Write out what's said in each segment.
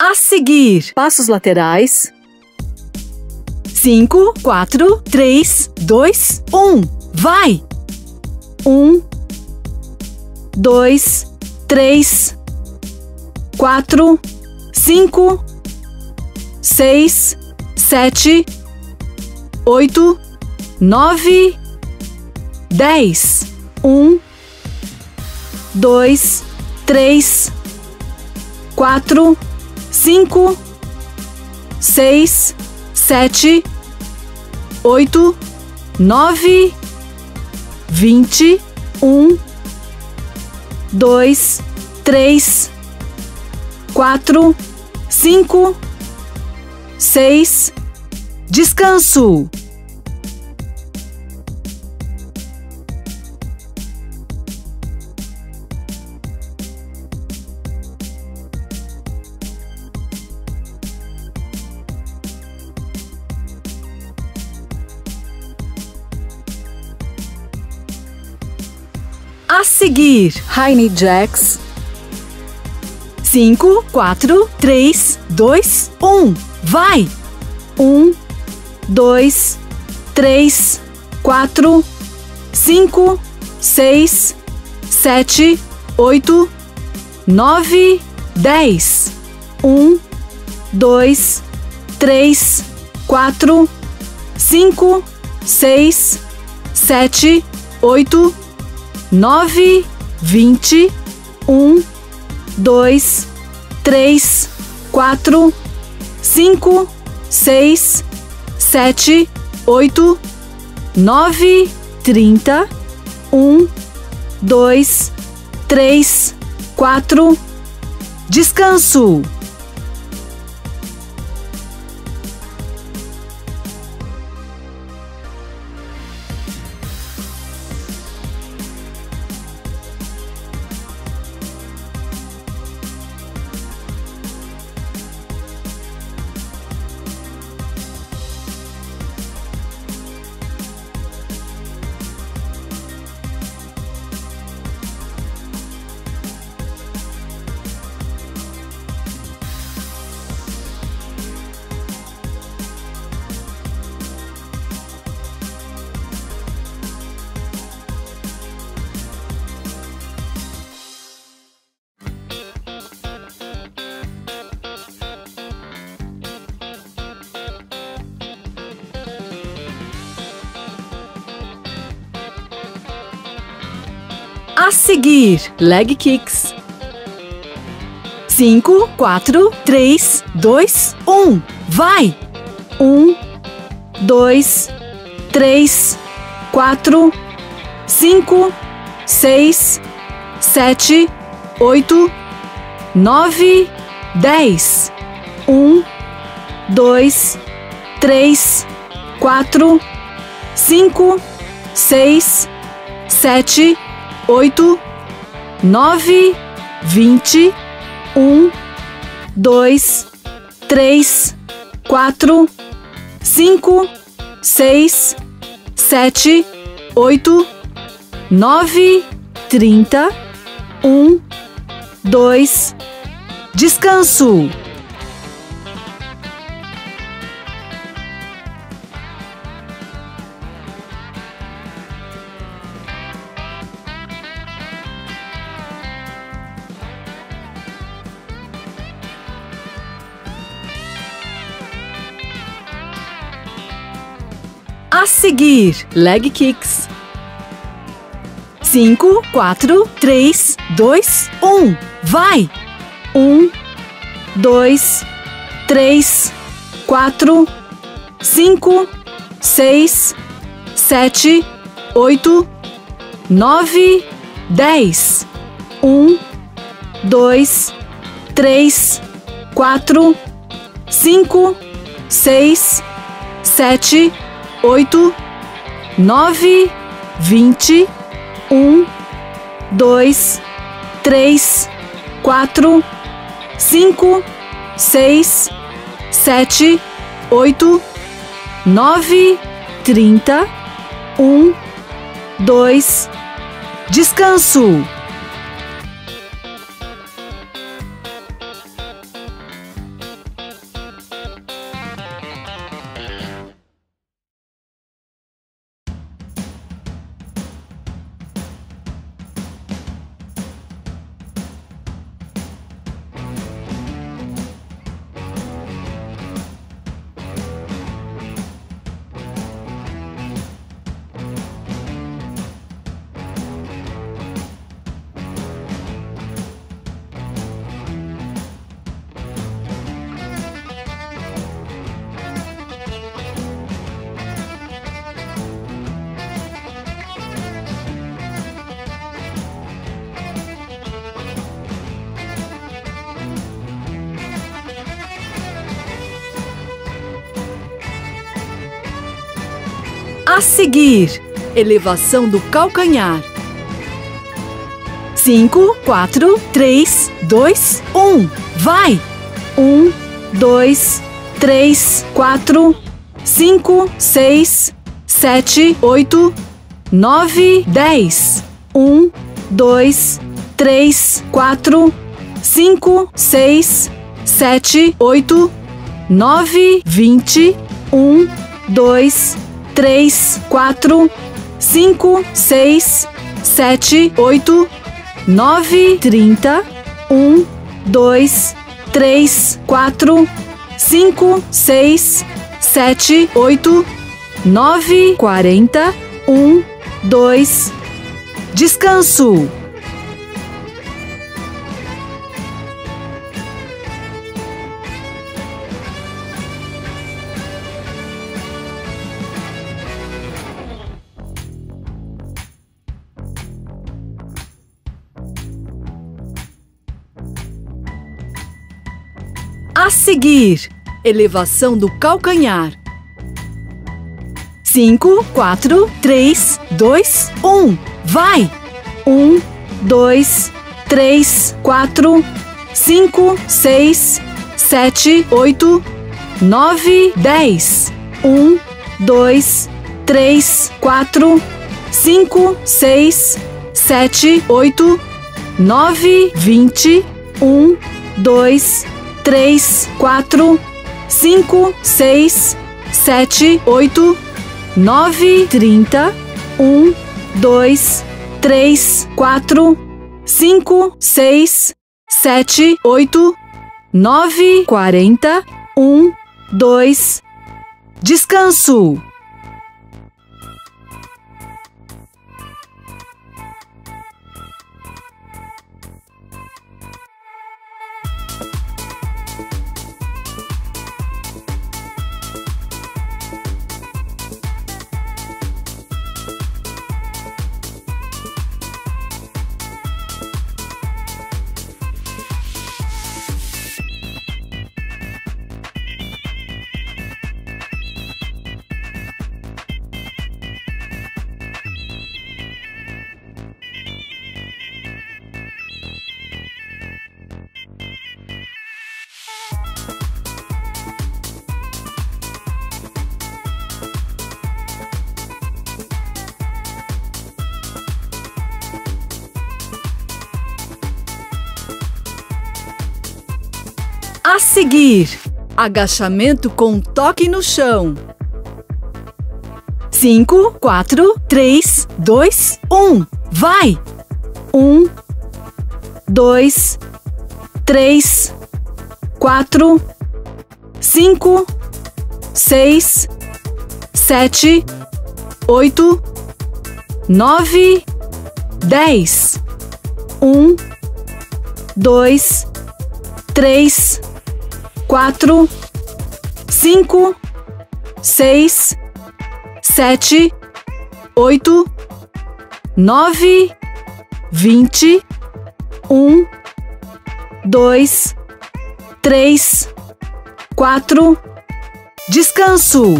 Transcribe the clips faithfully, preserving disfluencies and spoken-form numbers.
A seguir, passos laterais. Cinco, quatro, três, dois, um. Vai! Um, dois, três, quatro, cinco, seis, sete, oito, nove, dez. Um, dois, três, quatro, cinco, seis, sete, oito, nove, vinte. Um, dois, três, quatro, cinco, seis. Descanso. A seguir, High Knee Jacks. Cinco, quatro, três, dois, um. Vai! Um, dois, três, quatro, cinco, seis, sete, oito, nove, dez. Um, dois, três, quatro, cinco, seis, sete, oito, nove, vinte. Um, dois, três, quatro, cinco, seis, sete, oito, nove, trinta. Um, dois, três, quatro. Descanso. A seguir, Leg Kicks. Cinco, quatro, três, dois, um. Vai! Um, dois, três, quatro, cinco, seis, sete, oito, nove, dez. Um, dois, três, quatro, cinco, seis, sete, oito, nove, vinte. Um, dois, três, quatro, cinco, seis, sete, oito, nove, trinta. Um, dois. Descanso. A seguir, Leg Kicks. Cinco, quatro, três, dois, um. Vai! Um, dois, três, quatro, cinco, seis, sete, oito, nove, dez. Um, dois, três, quatro, cinco, seis, sete, oito, nove, vinte. Um, dois, três, quatro, cinco, seis, sete, oito, nove, trinta. Um, dois. Descanso. A seguir, elevação do calcanhar. Cinco, quatro, três, dois, um. Vai! Um, dois, três, quatro, cinco, seis, sete, oito, nove, dez. Um, dois, três, quatro, cinco, seis, sete, oito, nove, vinte. Um, dois, três, quatro, cinco, seis, sete, oito, nove, trinta. Um, dois, três, quatro, cinco, seis, sete, oito, nove, quarenta. Um, dois. Descanso. A seguir, elevação do calcanhar. Cinco, quatro, três, dois, um. Vai! Um, dois, três, quatro, cinco, seis, sete, oito, nove, dez. Um, dois, três, quatro, cinco, seis, sete, oito, nove, vinte. Um, dois, três, quatro, cinco, seis, sete, oito, nove, trinta. Um, dois, três, quatro, cinco, seis, sete, oito, nove, quarenta. Um, dois. Descanso. A seguir, agachamento com toque no chão. Cinco, quatro, três, dois, um. Vai! Um, dois, três, quatro, cinco, seis, sete, oito, nove, dez. Um, dois, três, quatro, cinco, seis, sete, oito, nove, vinte. Um, dois, três, quatro. Descanso.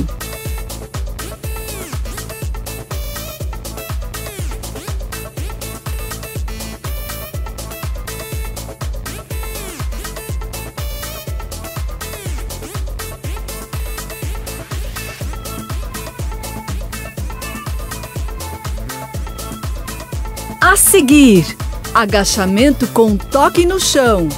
A seguir, agachamento com toque no chão.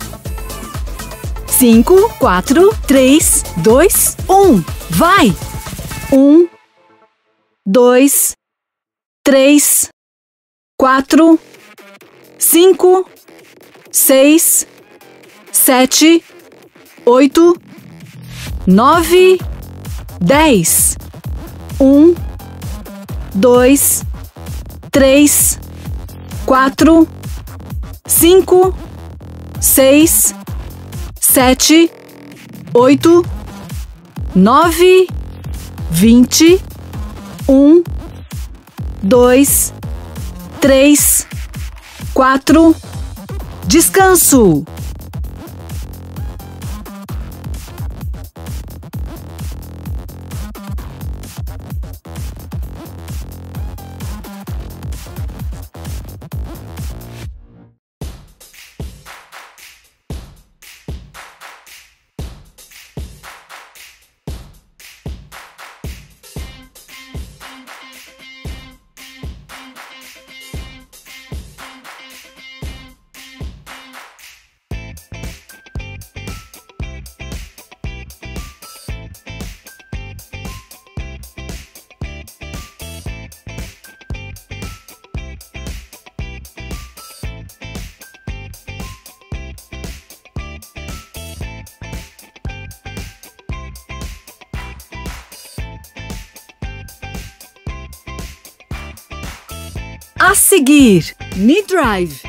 Cinco, quatro, três, dois, um. Vai! Um, dois, três, quatro, cinco, seis, sete, oito, nove, dez. Um, dois, três, quatro, cinco, seis, sete, oito, nove, vinte. Um, dois, três, quatro. Descanso. A seguir, knee drive.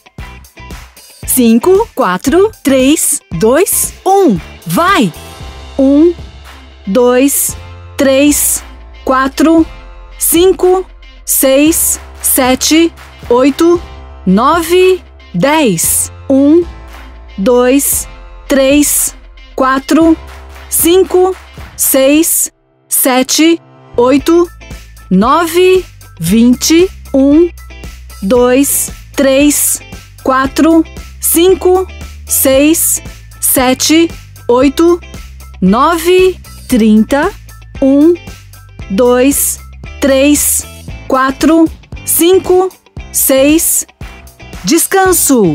Cinco, quatro, três, dois, um. Vai! Um, dois, três, quatro, cinco, seis, sete, oito, nove, dez. Um, dois, três, quatro, cinco, seis, sete, oito, nove, vinte. Um, dois, três, quatro, cinco, seis, sete, oito, nove, trinta. Um, dois, três, quatro, cinco, seis. Descanso.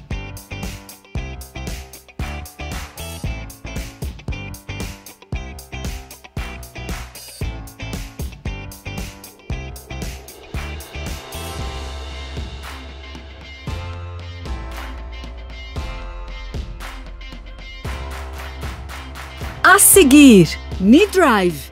A seguir, knee drive.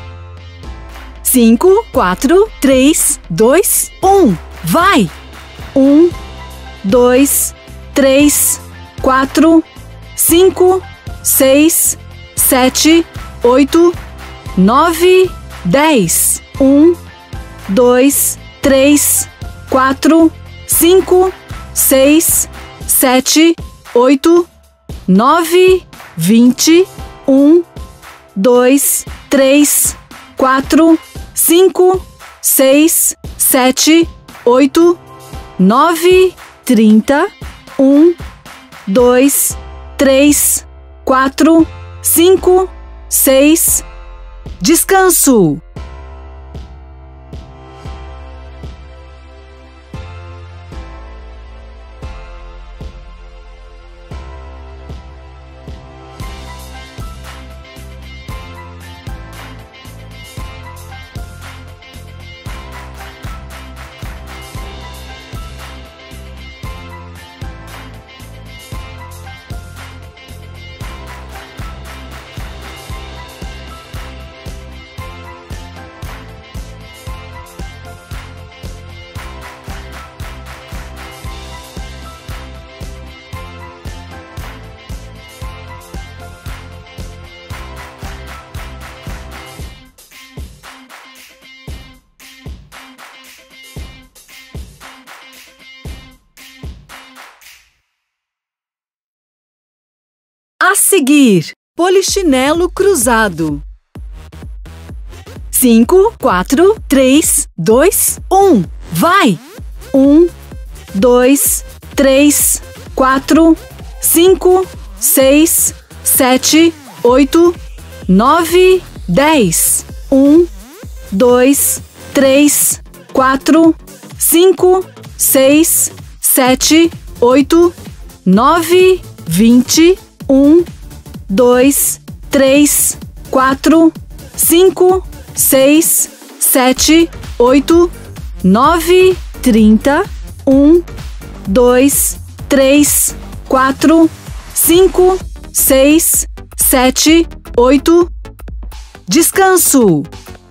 Cinco, quatro, três, dois, um. Vai! Um, dois, três, quatro, cinco, seis, sete, oito, nove, dez. Um, dois, três, quatro, cinco, seis, sete, oito, nove, vinte. Um, dois, três, quatro, cinco, seis, sete, oito, nove, trinta. Um, dois, três, quatro, cinco, seis. Descanso. A seguir, polichinelo cruzado. Cinco, quatro, três, dois, um. Vai! Um, dois, três, quatro, cinco, seis, sete, oito, nove, dez. Um, dois, três, quatro, cinco, seis, sete, oito, nove, vinte. Um, dois, três, quatro, cinco, seis, sete, oito, nove, trinta. Um, dois, três, quatro, cinco, seis, sete, oito. Descanso.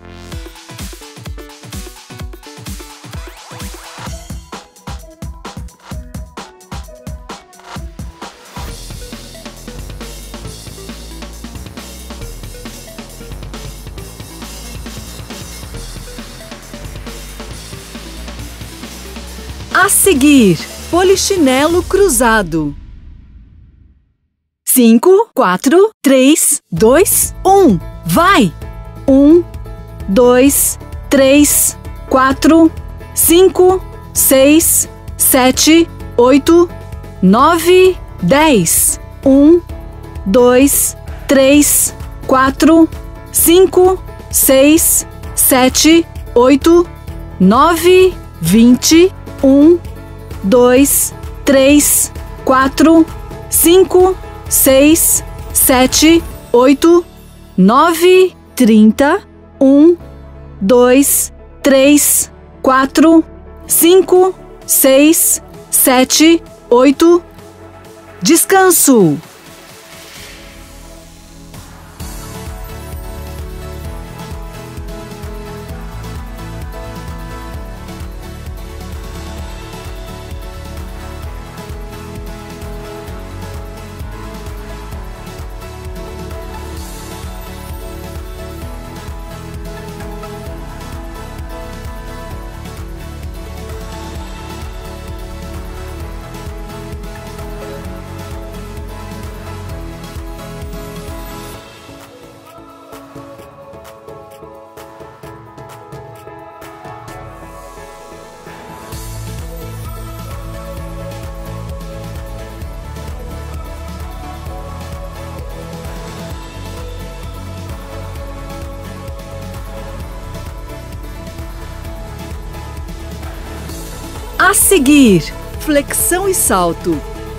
A seguir, polichinelo cruzado. Cinco, quatro, três, dois, um. Vai! Um, dois, três, quatro, cinco, seis, sete, oito, nove, dez. Um, dois, três, quatro, cinco, seis, sete, oito, nove, vinte. Um, dois, três, quatro, cinco, seis, sete, oito, nove, trinta. Um, dois, três, quatro, cinco, seis, sete, oito. Descanso. A seguir, flexão e salto.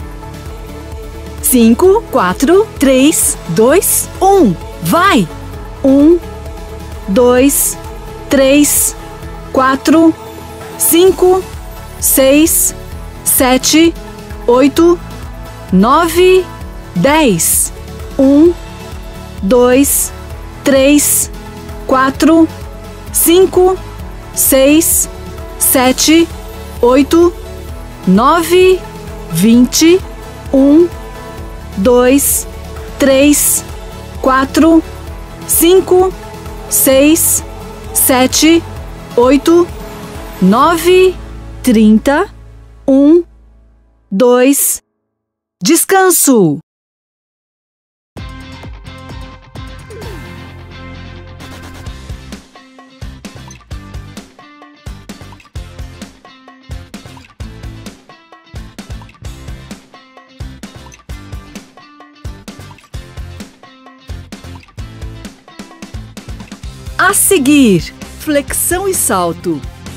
Cinco, quatro, três, dois, um. Vai! Um, dois, três, quatro, cinco, seis, sete, oito, nove, dez. Um, dois, três, quatro, cinco, seis, sete, oito, nove, vinte. Um, dois, três, quatro, cinco, seis, sete, oito, nove, trinta. Um, dois. Descanso. A seguir, flexão e salto.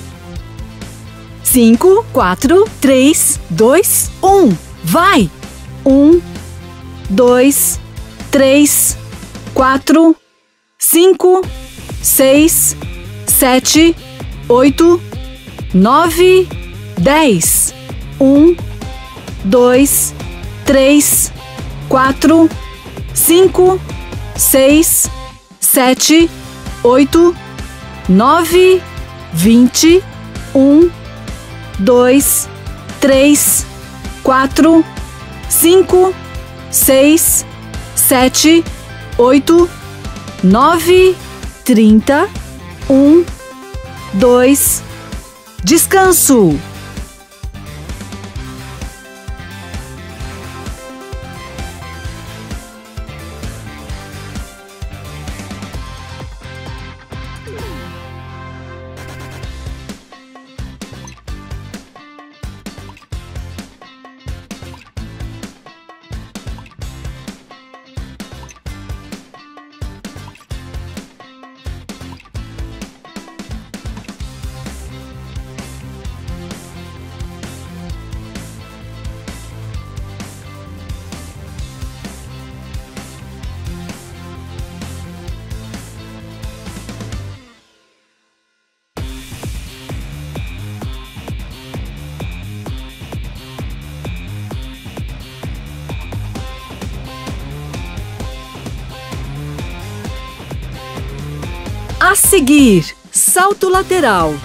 Cinco, quatro, três, dois, um. Vai! Um, dois, três, quatro, cinco, seis, sete, oito, nove, dez. Um, dois, três, quatro, cinco, seis, sete, oito, nove, vinte. Um, dois, três, quatro, cinco, seis, sete, oito, nove, trinta. Um, dois. Descanso. A seguir, salto lateral.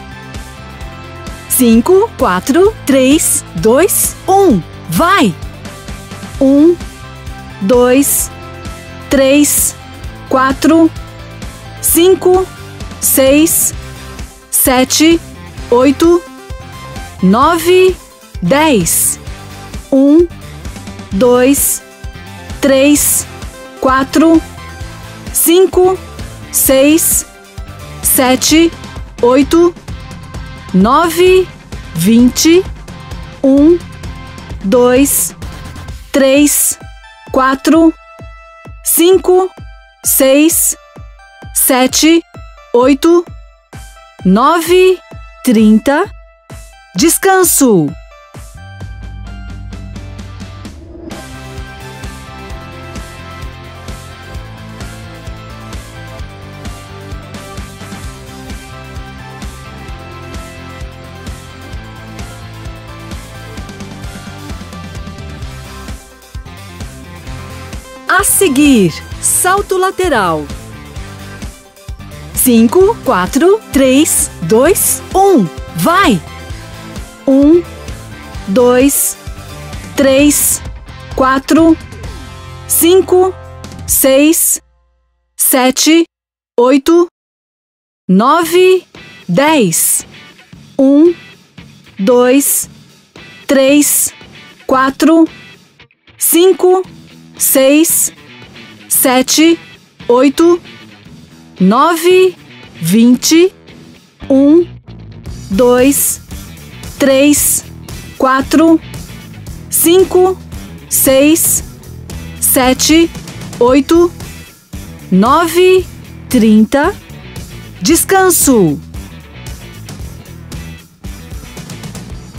Cinco, quatro, três, dois, um. Vai! Um, dois, três, quatro, cinco, seis, sete, oito, nove, dez. Um, dois, três, quatro, cinco, seis, sete, oito, nove, vinte. Um, dois, três, quatro, cinco, seis, sete, oito, nove, trinta. Descanso. A seguir, salto lateral. Cinco, quatro, três, dois, um. Vai! Um, dois, três, quatro, cinco, seis, sete, oito, nove, dez. Um, dois, três, quatro, cinco, seis, sete, oito, nove, vinte. Um, dois, três, quatro, cinco, seis, sete, oito, nove, trinta. Descanso.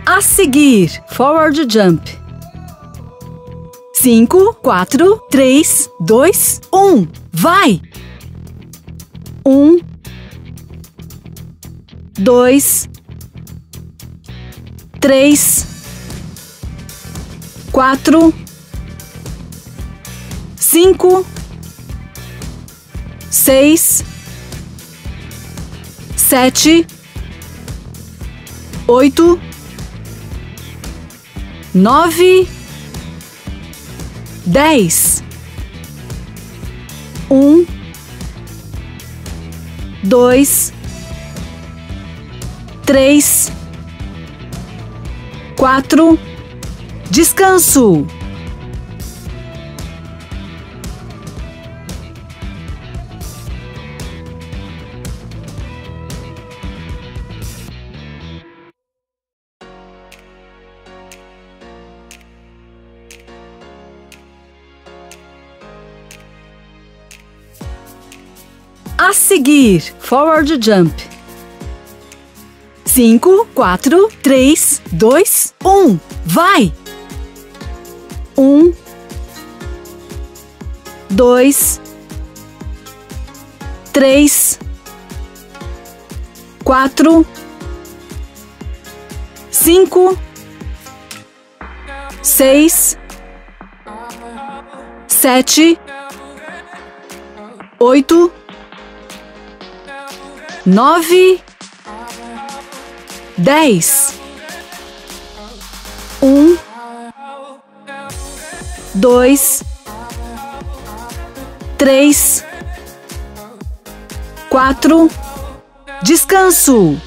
A seguir, forward jump. Cinco, quatro, três, dois, um. Vai! Um, dois, três, quatro, cinco, seis, sete, oito, nove, dez. Um, dois, três, quatro. Descanso. A seguir, forward jump. Cinco, quatro, três, dois, um. Vai! Um, dois, três, quatro, cinco, seis, sete, oito, nove, dez. Um, dois, três, quatro. Descanso.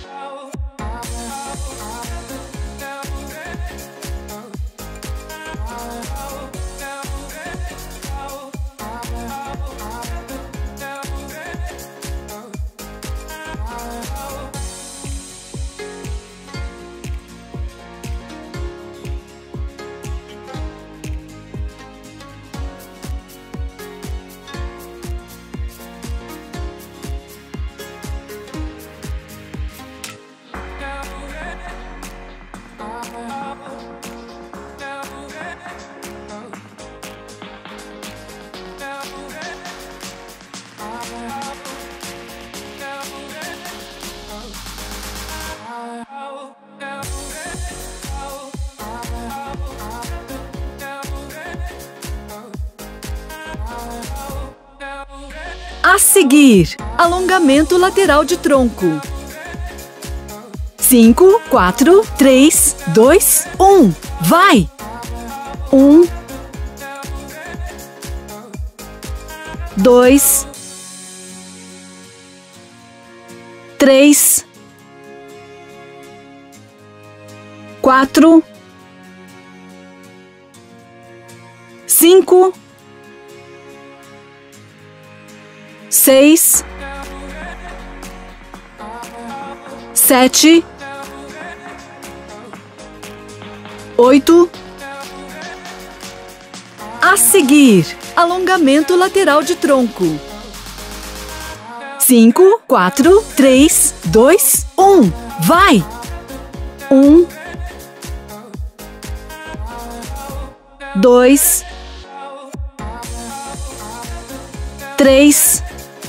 A seguir, alongamento lateral de tronco. Cinco, quatro, três, dois, um. Vai! Um, dois, três, quatro, cinco, seis, sete, oito. A seguir, alongamento lateral de tronco. Cinco, quatro, três, dois, um. Vai! Um, dois, três,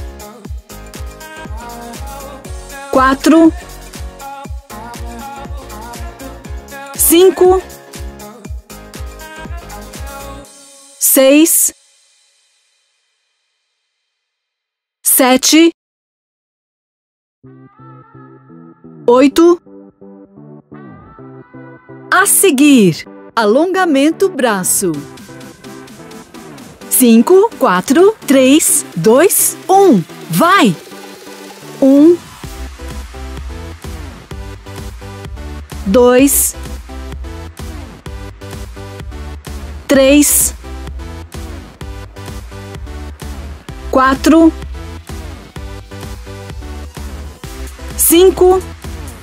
quatro, cinco, seis, sete, oito. A seguir, alongamento braço. Cinco, quatro, três, dois, um. Vai! Um, dois, três, quatro, cinco,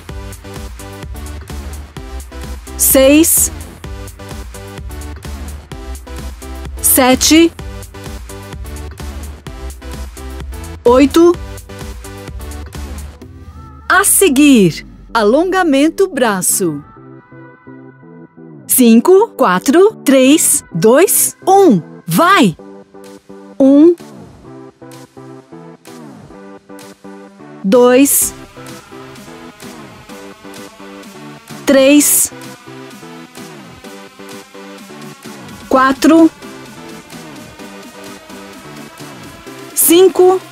seis, sete, oito. A seguir, alongamento braço. Cinco, quatro, três, dois, um. Vai! Um, dois, três, quatro, cinco,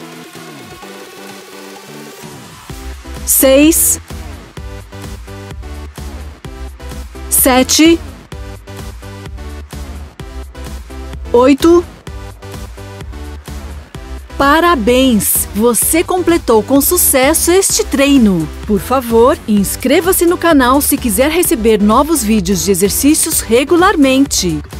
seis, sete, oito. Parabéns! Você completou com sucesso este treino. Por favor, inscreva-se no canal se quiser receber novos vídeos de exercícios regularmente.